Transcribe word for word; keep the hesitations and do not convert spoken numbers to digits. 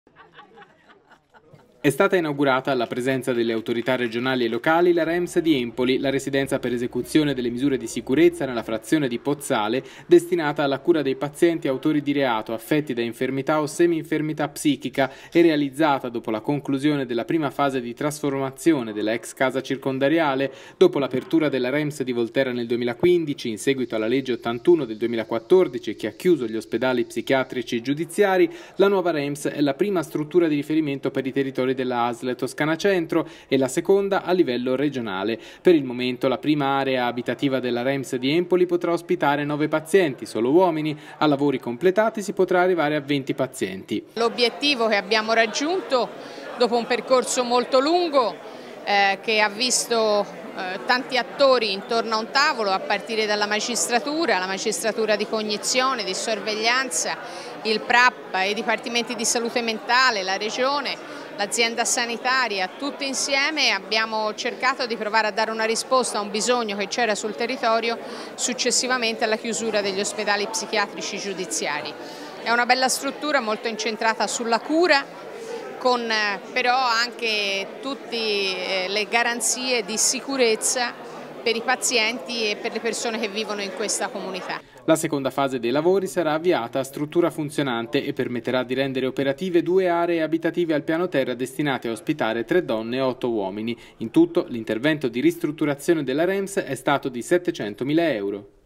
È stata inaugurata alla presenza delle autorità regionali e locali la REMS di Empoli, la residenza per esecuzione delle misure di sicurezza nella frazione di Pozzale, destinata alla cura dei pazienti autori di reato affetti da infermità o semi-infermità psichica e realizzata dopo la conclusione della prima fase di trasformazione della ex casa circondariale, dopo l'apertura della REMS di Volterra nel duemilaquindici, in seguito alla legge ottantuno del duemilaquattordici che ha chiuso gli ospedali psichiatrici giudiziari. La nuova REMS è la prima struttura di riferimento per i territori della A S L Toscana Centro e la seconda a livello regionale. Per il momento la prima area abitativa della REMS di Empoli potrà ospitare nove pazienti, solo uomini. A lavori completati si potrà arrivare a venti pazienti. L'obiettivo che abbiamo raggiunto dopo un percorso molto lungo eh, che ha visto eh, tanti attori intorno a un tavolo, a partire dalla magistratura, la magistratura di cognizione, di sorveglianza, il P R A P, i dipartimenti di salute mentale, la regione, l'azienda sanitaria. Tutti insieme abbiamo cercato di provare a dare una risposta a un bisogno che c'era sul territorio successivamente alla chiusura degli ospedali psichiatrici giudiziari. È una bella struttura molto incentrata sulla cura, con però anche tutte le garanzie di sicurezza per i pazienti e per le persone che vivono in questa comunità. La seconda fase dei lavori sarà avviata a struttura funzionante e permetterà di rendere operative due aree abitative al piano terra destinate a ospitare tre donne e otto uomini. In tutto l'intervento di ristrutturazione della REMS è stato di settecentomila euro.